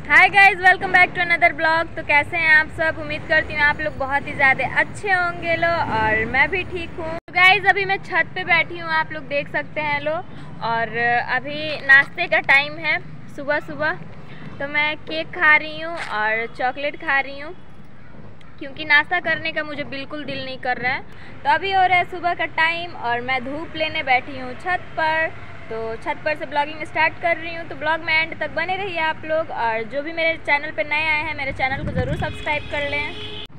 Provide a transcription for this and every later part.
Hi guys, welcome back to another blog. तो कैसे हैं आप सब? उम्मीद करती हूँ आप लोग बहुत ही ज़्यादा अच्छे होंगे लो, और मैं भी ठीक हूँ। तो गाइज अभी मैं छत पे बैठी हूँ, आप लोग देख सकते हैं लो। और अभी नाश्ते का टाइम है सुबह सुबह। तो मैं केक खा रही हूँ और चॉकलेट खा रही हूँ, क्योंकि नाश्ता करने का मुझे बिल्कुल दिल नहीं कर रहा है। तो अभी हो रहा है सुबह का टाइम और मैं धूप लेने बैठी हूँ छत पर। तो छत पर से ब्लॉगिंग स्टार्ट कर रही हूँ। तो ब्लॉग में एंड तक बने रहिए आप लोग, और जो भी मेरे चैनल पे नए आए हैं मेरे चैनल को ज़रूर सब्सक्राइब कर लें।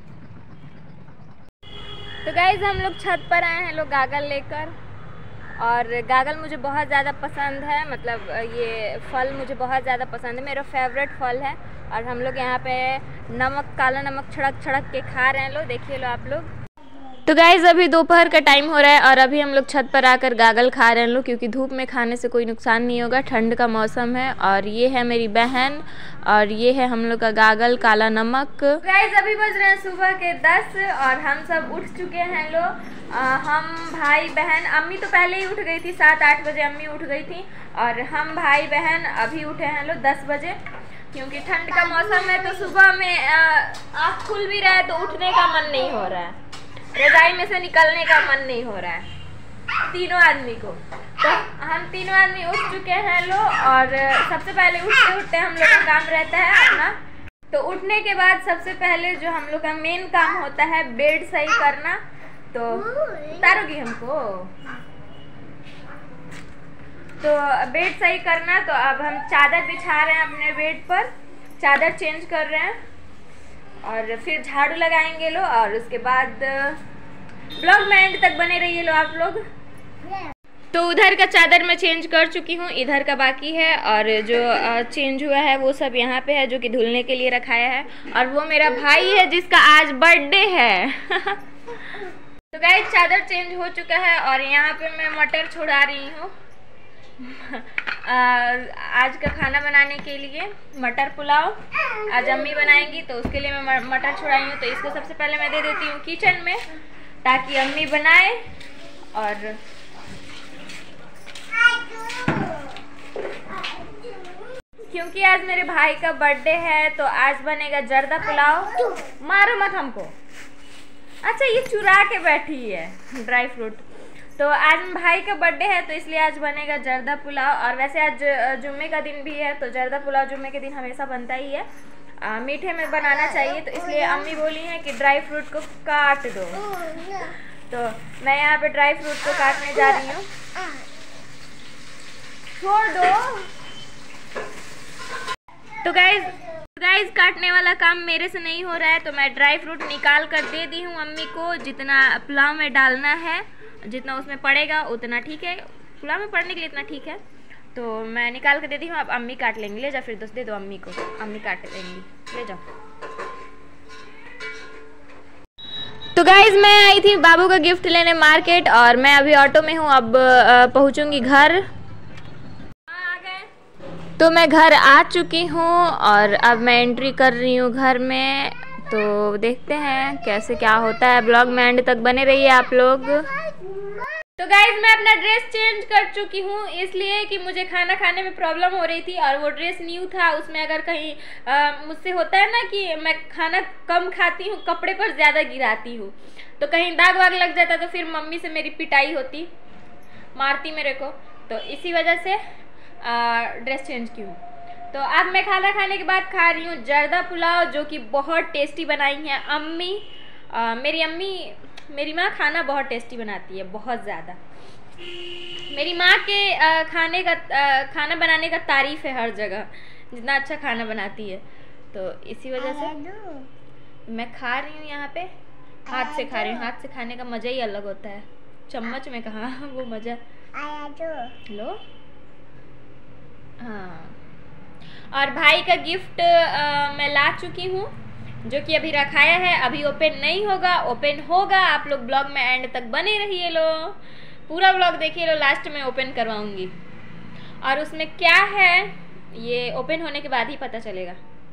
तो गाइज़ हम लोग छत पर आए हैं लोग गागल लेकर, और गागल मुझे बहुत ज़्यादा पसंद है। मतलब ये फल मुझे बहुत ज़्यादा पसंद है, मेरा फेवरेट फल है। और हम लोग यहाँ पे नमक, काला नमक छिड़क छिड़क के खा रहे हैं लो, देखिए लो आप लोग। तो गाइज़ अभी दोपहर का टाइम हो रहा है और अभी हम लोग छत पर आकर गागल खा रहे हैं लोग, क्योंकि धूप में खाने से कोई नुकसान नहीं होगा, ठंड का मौसम है। और ये है मेरी बहन, और ये है हम लोग का गागल काला नमक। गाइज़ अभी बज रहे हैं सुबह के 10 और हम सब उठ चुके हैं लोग। हम भाई बहन, अम्मी तो पहले ही उठ गई थी, 7-8 बजे अम्मी उठ गई थी। और हम भाई बहन अभी उठे हैं लोग 10 बजे, क्योंकि ठंड का मौसम है। तो सुबह में आँख खुल भी रहा है तो उठने का मन नहीं हो रहा है, रजाई में से निकलने का मन नहीं हो रहा है तीनों आदमी को। तो हम तीनों आदमी उठ चुके हैं लो। और सबसे पहले उठते उठते हम लोग का काम रहता है अपना। तो उठने के बाद सबसे पहले जो हम लोग का मेन काम होता है बेड सही करना। तो उतारोगी हमको? तो बेड सही करना। तो अब हम चादर बिछा रहे हैं अपने बेड पर, चादर चेंज कर रहे हैं और फिर झाड़ू लगाएंगे लो। और उसके बाद ब्लॉग में एंड तक बने रहिए लो आप लोग। तो उधर का चादर मैं चेंज कर चुकी हूँ, इधर का बाकी है। और जो चेंज हुआ है वो सब यहाँ पे है, जो कि धुलने के लिए रखाया है। और वो मेरा भाई है जिसका आज बर्थडे है। तो गाइस चादर चेंज हो चुका है और यहाँ पे मैं मटर छुड़ा रही हूँ आज का खाना बनाने के लिए। मटर पुलाव आज अम्मी बनाएंगी, तो उसके लिए मैं मटर छुड़ाई हूँ। तो इसको सबसे पहले मैं दे देती हूँ किचन में, ताकि अम्मी बनाए। और क्योंकि आज मेरे भाई का बर्थडे है तो आज बनेगा जर्दा पुलाव। मारो मत हमको। अच्छा ये चुरा के बैठी है ड्राई फ्रूट। तो आज भाई का बर्थडे है तो इसलिए आज बनेगा जर्दा पुलाव। और वैसे आज जुम्मे का दिन भी है, तो जर्दा पुलाव जुम्मे के दिन हमेशा बनता ही है, मीठे में बनाना चाहिए। तो इसलिए अम्मी बोली है कि ड्राई फ्रूट को काट दो। तो मैं यहाँ पे ड्राई फ्रूट को काटने जा रही हूँ। छोड़ दो। तो गाइज काटने वाला काम मेरे से नहीं हो रहा है, तो मैं ड्राई फ्रूट निकाल कर दे दी हूँ अम्मी को। जितना पुलाव में डालना है, जितना उसमें पड़ेगा उतना ठीक है, पुलाव में पड़ने के लिए इतना ठीक है। तो मैं निकाल कर दे दी हूँ, अब अम्मी काट लेंगी। ले जाओ फिर दे दो अम्मी को, अम्मी काट लेंगी, ले जाओ। तो गाइज मैं आई थी बाबू का गिफ्ट लेने मार्केट, और मैं अभी ऑटो में हूँ, अब पहुँचूँगी घर। तो मैं घर आ चुकी हूँ और अब मैं एंट्री कर रही हूँ घर में। तो देखते हैं कैसे क्या होता है, ब्लॉग में एंड तक बने रहिए आप लोग। तो गाइज मैं अपना ड्रेस चेंज कर चुकी हूँ, इसलिए कि मुझे खाना खाने में प्रॉब्लम हो रही थी और वो ड्रेस न्यू था। उसमें अगर कहीं मुझसे होता है ना कि मैं खाना कम खाती हूँ, कपड़े पर ज़्यादा गिराती हूँ, तो कहीं दाग वाग लग जाता तो फिर मम्मी से मेरी पिटाई होती, मारती मेरे को। तो इसी वजह से ड्रेस चेंज की हूँ। तो अब मैं खाना खाने के बाद खा रही हूँ जर्दा पुलाव, जो कि बहुत टेस्टी बनाई है अम्मी। मेरी माँ खाना बहुत टेस्टी बनाती है, बहुत ज़्यादा। मेरी माँ के खाना बनाने का तारीफ है हर जगह, जितना अच्छा खाना बनाती है। तो इसी वजह से मैं खा रही हूँ यहाँ पे, हाथ से खा रही हूँ। हाथ से खाने का मज़ा ही अलग होता है, चम्मच में कहाँ वो मज़ा। लो हाँ। और भाई का गिफ्ट मैं ला चुकी हूँ, जो कि अभी रखाया है, अभी ओपन नहीं होगा, ओपन होगा। आप लोग ब्लॉग में एंड तक बने रहिए लो, पूरा ब्लॉग देखिए लो, लास्ट में ओपन करवाऊंगी। और उसमें क्या है ये ओपन होने के बाद ही पता चलेगा।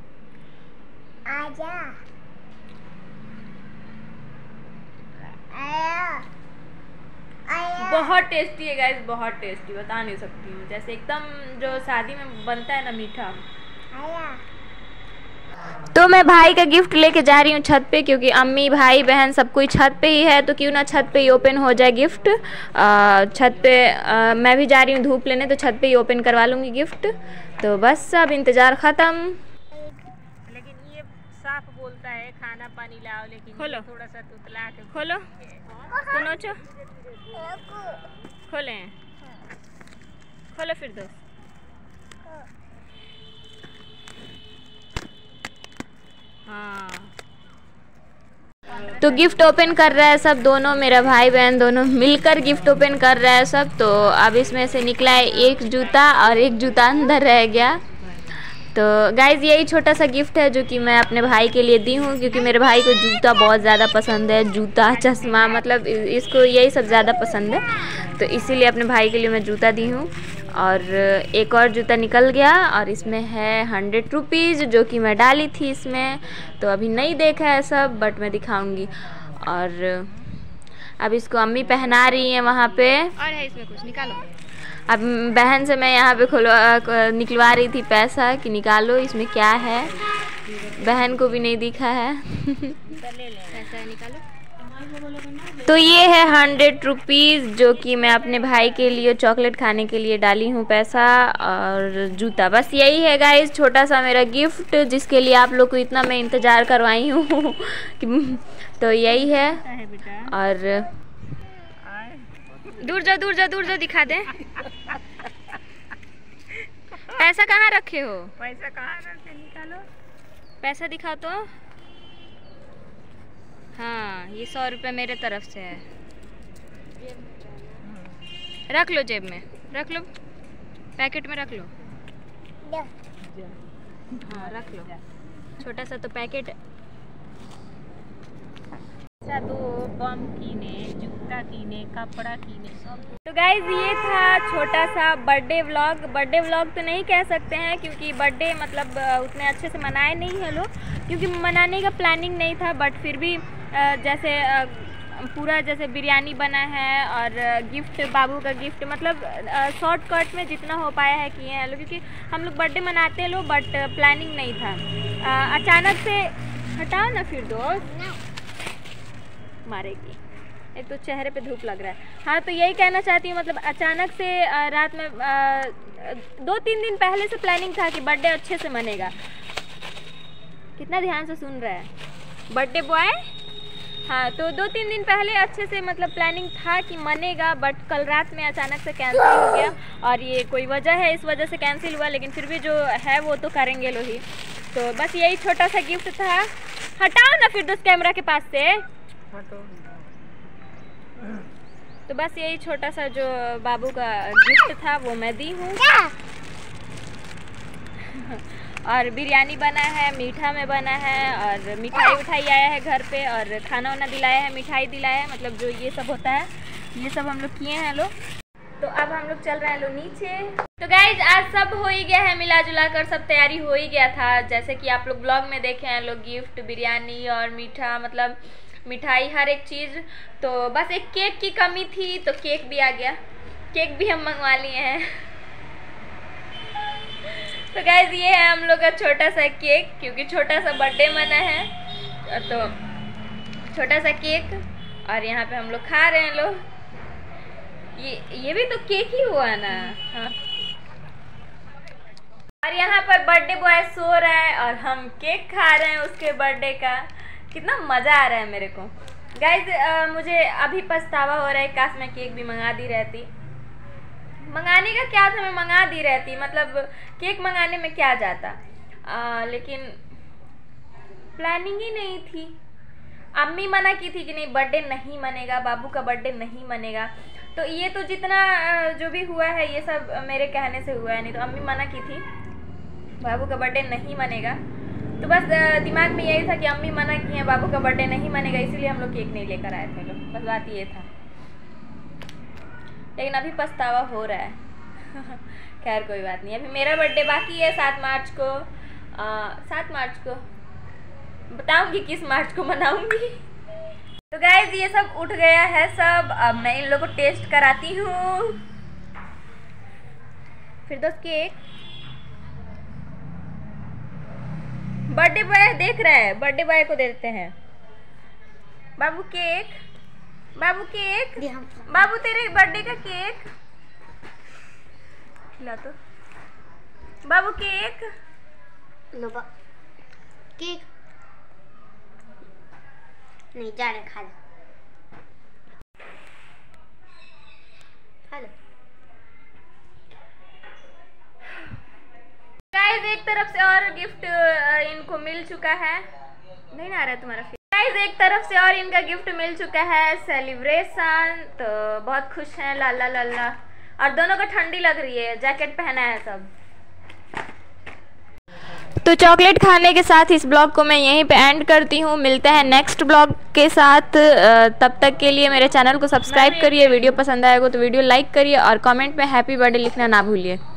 आजा। बहुत टेस्टी है गाइस, बहुत टेस्टी, बता नहीं सकती हूँ। जैसे एकदम जो शादी में बनता है ना मीठा। तो मैं भाई का गिफ्ट लेके जा रही हूँ छत पे, क्योंकि अम्मी भाई बहन सब कोई छत पे ही है, तो क्यों ना छत पे ही ओपन हो जाए गिफ्ट। छत पे मैं भी जा रही हूँ धूप लेने, तो छत पे ही ओपन करवा लूँगी गिफ्ट। तो बस अब इंतज़ार ख़त्म। लेकिन ये साफ बोलता है खाना पानी लाओ, लेकिन खोलो थोड़ा सा तुतला के खोलो सुनो खोले खोलो फिर दोस्त। हाँ तो गिफ्ट ओपन कर रहा है सब, दोनों मेरा भाई बहन दोनों मिलकर गिफ्ट ओपन कर रहा है सब। तो अब इसमें से निकला है एक जूता और एक जूता अंदर रह गया। तो गाइज़ यही छोटा सा गिफ्ट है जो कि मैं अपने भाई के लिए दी हूँ, क्योंकि मेरे भाई को जूता बहुत ज़्यादा पसंद है, जूता चश्मा मतलब इसको यही सब ज़्यादा पसंद है। तो इसीलिए अपने भाई के लिए मैं जूता दी हूँ। और एक और जूता निकल गया और इसमें है 100 रुपीज़ जो कि मैं डाली थी इसमें। तो अभी नहीं देखा है सब, बट मैं दिखाऊंगी। और अब इसको अम्मी पहना रही हैं वहाँ पे। और है इसमें कुछ निकालो। अब बहन से मैं यहाँ पे निकलवा रही थी पैसा कि निकालो इसमें क्या है, बहन को भी नहीं दिखा है। पैसा निकालो। तो ये है 100 रुपीज़ जो कि मैं अपने भाई के लिए चॉकलेट खाने के लिए डाली हूँ पैसा, और जूता। बस यही है गाइस छोटा सा मेरा गिफ्ट, जिसके लिए आप लोग को इतना मैं इंतज़ार करवाई हूँ। तो यही है। और दूर जाओ दिखा दे। पैसा कहाँ रखे हो? पैसा कहाँ रखे? निकालो पैसा दिखाओ तो। हाँ ये 100 रुपये मेरे तरफ से है, रख लो जेब में, रख लो पैकेट में रख लो। हाँ रख लो, छोटा सा तो पैकेट। तो बम कीने, जूता कीने, कपड़ा कीने सब। तो गाइज ये था छोटा सा बर्थडे व्लॉग तो नहीं कह सकते हैं, क्योंकि बर्थडे मतलब उतने अच्छे से मनाए नहीं है लोग, क्योंकि मनाने का प्लानिंग नहीं था। बट फिर भी जैसे पूरा जैसे बिरयानी बना है और गिफ्ट, बाबू का गिफ्ट, मतलब शॉर्टकट में जितना हो पाया है किए हैं लोग, क्योंकि हम लोग बर्थडे मनाते हैं लोग, बट प्लानिंग नहीं था। अचानक से हटाओ ना फिर दोस्त, मारेगी एक तो चेहरे पे धूप लग रहा है। हाँ तो यही कहना चाहती हूँ, मतलब अचानक से रात में 2-3 दिन पहले से प्लानिंग था कि बर्थडे अच्छे से मनेगा। कितना ध्यान से सुन रहा है बर्थडे बॉय। हाँ तो 2-3 दिन पहले अच्छे से मतलब प्लानिंग था कि मनेगा, बट कल रात में अचानक से कैंसिल हो गया। और ये कोई वजह है, इस वजह से कैंसिल हुआ, लेकिन फिर भी जो है वो तो करेंगे लोग ही। तो बस यही छोटा सा गिफ्ट था। हटाओ ना फिर दोस्त कैमरा के पास से। तो बस यही छोटा सा जो बाबू का गिफ्ट था वो मैं दी हूँ। और बिरयानी बना है, मीठा में बना है, और मिठाई आया है घर पे, और खाना वाना दिलाया है, मिठाई दिलाया है, मतलब जो ये सब होता है ये सब हम लोग किए हैं लोग। तो अब हम लोग चल रहे हैं लोग नीचे। तो गाइज आज सब हो ही गया है, मिला जुला कर सब तैयारी हो ही गया था, जैसे कि आप लोग ब्लॉग में देखे हैं लोग, गिफ्ट, बिरयानी और मीठा, मतलब मिठाई हर एक चीज़। तो बस एक केक की कमी थी, तो केक भी आ गया, केक भी हम मंगवा लिए हैं। तो गाइज ये है हम लोग का छोटा सा केक, क्योंकि छोटा सा बर्थडे मना है, तो छोटा सा केक। और यहाँ पे हम लोग खा रहे हैं लोग, ये भी तो केक ही हुआ ना। हाँ और यहाँ पर बर्थडे बॉय सो रहा है और हम केक खा रहे हैं उसके बर्थडे का। कितना मज़ा आ रहा है मेरे को गाइज। मुझे अभी पछतावा हो रहा है, काश मैं केक भी मंगा दी रहती। मंगाने का क्या था, मैं मंगा दी रहती, मतलब केक मंगाने में क्या जाता। लेकिन प्लानिंग ही नहीं थी। अम्मी मना की थी कि नहीं बर्थडे नहीं मनेगा, बाबू का बर्थडे नहीं मनेगा। तो ये तो जितना जो भी हुआ है ये सब मेरे कहने से हुआ है, नहीं तो अम्मी मना की थी बाबू का बर्थडे नहीं मनेगा। तो बस दिमाग में यही था कि अम्मी मना की है, बाबू का बर्थडे नहीं मनेगा, इसीलिए हम लोग केक नहीं लेकर आए थे लोग, बस बात ये था। लेकिन अभी पछतावा हो रहा है। खैर कोई बात नहीं, अभी मेरा बर्थडे बाकी है 7 मार्च को। 7 मार्च को बताऊंगी किस मार्च को मनाऊंगी। तो गाइज ये सब उठ गया है सब, अब मैं इन लोगों को टेस्ट कराती हूँ। फिर दोस्त केक बर्थडे बॉय देख रहा है, बर्थडे बॉय को देते हैं। बाबू केक, बाबू केक, बाबू तेरे बर्थडे का केक खिला तो। बाबू केक लो केक नहीं जा रहे, खा लो खा लो। गाइस एक तरफ से और गिफ्ट इनको मिल चुका है, नहीं ना आ रहा है तुम्हारा फेस। गाइस एक तरफ से और इनका गिफ्ट मिल चुका है, सेलिब्रेशन, तो बहुत खुश हैं लाला लाला। और दोनों को ठंडी लग रही है, जैकेट पहना है सब। तो चॉकलेट खाने के साथ इस ब्लॉग को मैं यहीं पे एंड करती हूँ। मिलते हैं नेक्स्ट ब्लॉग के साथ, तब तक के लिए मेरे चैनल को सब्सक्राइब करिए। वीडियो पसंद आएगा तो वीडियो लाइक करिए और कमेंट में हैप्पी बर्थडे लिखना ना भूलिए।